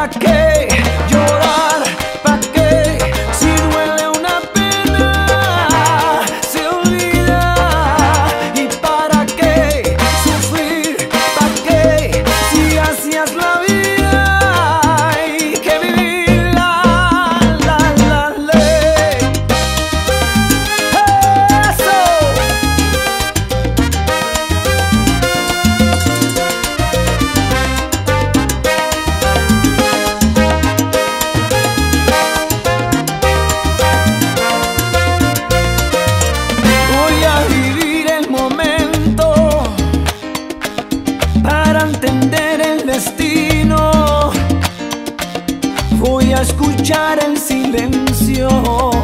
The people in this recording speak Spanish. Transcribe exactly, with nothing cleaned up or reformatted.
para qué llorar? ¿Para qué? Si duele una pena, se olvida. ¿Y para qué sufrir? ¿Para qué? Si hacías la vida hay que vivirla, la, la ley. ¡Eso! Voy a vivir el momento para entender el destino. Voy a escuchar el silencio